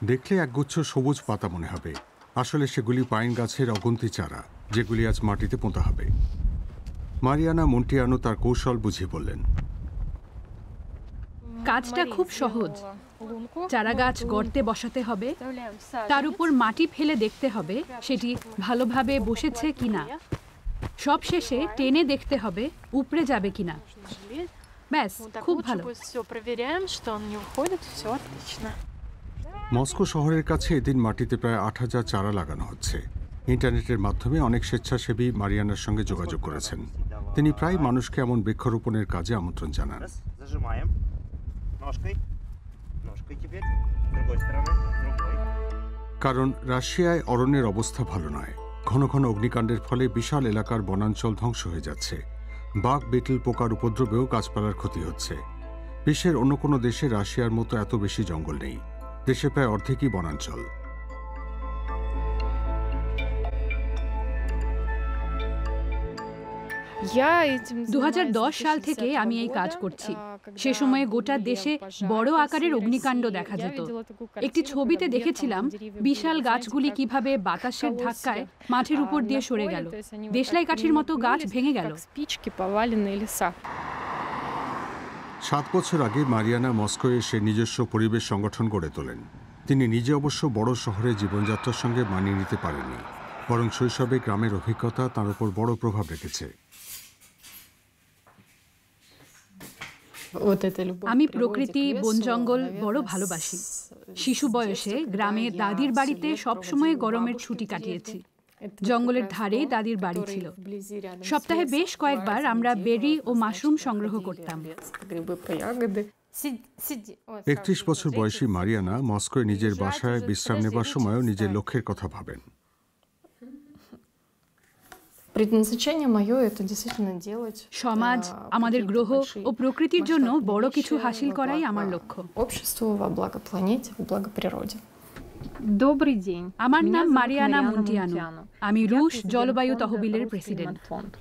দেখলে একগুচ্ছ সবুজ পাতা মনে হবে, আসলে সেগুলি পাইন গাছের অগুন্তি চারা, যেগুলি আজ মাটিতে পোঁতা হবে। মারিয়ানা মন্টিয়ানো তার কৌশল বুঝিয়ে বললেন। কাজটা খুব সহজ। চারা গাছ গর্তে বসাতে হবে, তার উপর মাটি ফেলে দেখতে হবে সেটি ভালোভাবে বসেছে কিনা। সব শেষে টেনে দেখতে হবে উপড়ে যাবে কিনা। ব্যাস, খুব ভালো। মস্কো শহরের কাছে এদিন মাটিতে প্রায় ৮,০০০ চারা লাগানো হচ্ছে। ইন্টারনেটের মাধ্যমে অনেক স্বেচ্ছাসেবী মারিয়ানার সঙ্গে যোগাযোগ করেছেন। তিনি প্রায় মানুষকে এমন বৃক্ষরোপণের কাজে আমন্ত্রণ জানান। কারণ রাশিয়ায় অরণ্যের অবস্থা ভালো নয়। ঘন ঘন অগ্নিকাণ্ডের ফলে বিশাল এলাকার বনাঞ্চল ধ্বংস হয়ে যাচ্ছে। বাঘ, বিটল, পোকার উপদ্রবেও গাছপালার ক্ষতি হচ্ছে। বিশ্বের অন্য কোনো দেশে রাশিয়ার মতো এত বেশি জঙ্গল নেই। দেশে প্রায় অর্ধেকই বনাঞ্চল। 2010 সাল থেকে আমি এই কাজ করছি। সে সময়ে গোটা দেশে বড় আকারের অগ্নিকাণ্ড দেখা যেত। একটি ছবিতে দেখেছিলাম বিশাল গাছগুলি কিভাবে বাতাসের ধাক্কায় মাঠের উপর দিয়ে সরে গেল। দেশলাই কাঠির মতো গাছ ভেঙে গেল। 7 বছর আগে মারিয়ানা মস্কোয় এসে নিজস্ব পরিবেশ সংগঠন গড়ে তোলেন। তিনি নিজে অবশ্য বড় শহরে জীবনযাত্রার সঙ্গে মানিয়ে নিতে পারেননি, বরং শৈশবে গ্রামের অভিজ্ঞতা তার উপর বড় প্রভাব রেখেছে। আমি প্রকৃতি, বন জঙ্গল বড় ভালোবাসি। শিশু বয়সে গ্রামে দাদির বাড়িতে সবসময় গরমের ছুটি কাটিয়েছি। জঙ্গলের ধারেই দাদির বাড়ি ছিল। সপ্তাহে বেশ কয়েকবার আমরা বেরি ও মাশরুম সংগ্রহ করতাম। 31 বছর বয়সী মারিয়ানা মস্কোয় নিজের বাসায় বিশ্রাম নেবার সময়ও নিজের লক্ষ্যের কথা ভাবেন। সমাজ, আমাদের গ্রহ ও প্রকৃতির জন্য বড় কিছু হাসিল করাই আমার লক্ষ্য। আমার নাম মারিয়ানা মন্টিয়ানো। আমি রুশ জলবায়ু তহবিলের প্রেসিডেন্ট।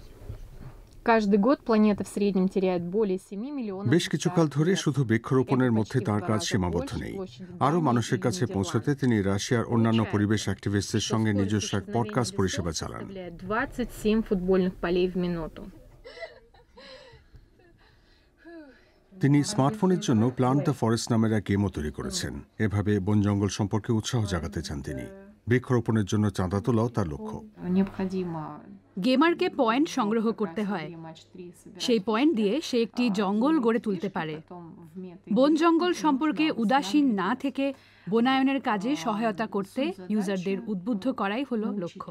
বেশ কিছুকাল ধরে শুধু বৃক্ষরোপণের মধ্যে তাঁর কাজ সীমাবদ্ধ নেই। আরও মানুষের কাছে পৌঁছতে তিনি রাশিয়ার অন্যান্য পরিবেশ অ্যাক্টিভিস্টদের সঙ্গে নিজস্ব এক পডকাস্ট পরিষেবা চালান। তিনি স্মার্টফোনের জন্য প্লান্ট দ্য ফরেস্ট নামের এক গেমও তৈরি করেছেন। এভাবে বন জঙ্গল সম্পর্কে উৎসাহ জাগাতে চান তিনি। বৃক্ষরোপণের জন্য চাঁদা তোলাও তার লক্ষ্য। গেমারকে পয়েন্ট সংগ্রহ করতে হয়। সেই পয়েন্ট দিয়ে সে একটি জঙ্গল গড়ে তুলতে পারে। বন জঙ্গল সম্পর্কে উদাসীন না থেকে বনায়নের কাজে সহায়তা করতে ইউজারদের উদ্বুদ্ধ করাই হলো লক্ষ্য।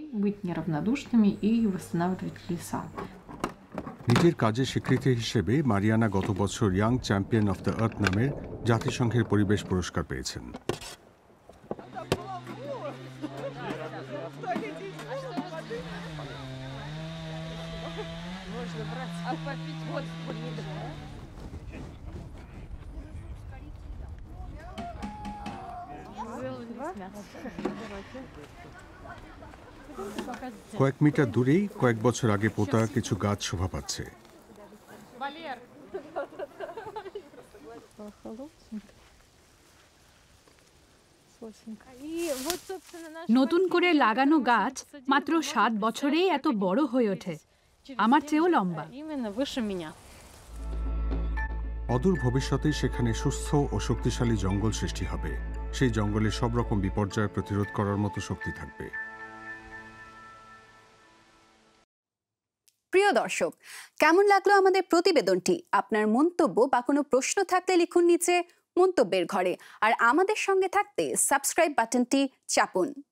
নিজের কাজের স্বীকৃতি হিসেবে মারিয়ানা গত বছর young champion of the earth নামের জাতিসংঘের পরিবেশ পুরস্কার পেয়েছেন। কয়েক মিটার দূরেই কয়েক বছর আগে পোতা কিছু গাছ শোভা পাচ্ছে। নতুন করে লাগানো গাছ মাত্র 7 বছরেই এত বড় হয়ে ওঠে, আমার চেয়েও লম্বা। অদূর ভবিষ্যতে সেখানে সুস্থ ও শক্তিশালী জঙ্গল সৃষ্টি হবে। সেই জঙ্গলে সব রকম বিপর্যয় প্রতিরোধ করার মতো শক্তি থাকবে। প্রিয় দর্শক, কেমন লাগলো আমাদের প্রতিবেদনটি? আপনার মন্তব্য বা কোনো প্রশ্ন থাকলে লিখুন নিচে মন্তব্যের ঘরে। আর আমাদের সঙ্গে থাকতে সাবস্ক্রাইব বাটনটি চাপুন।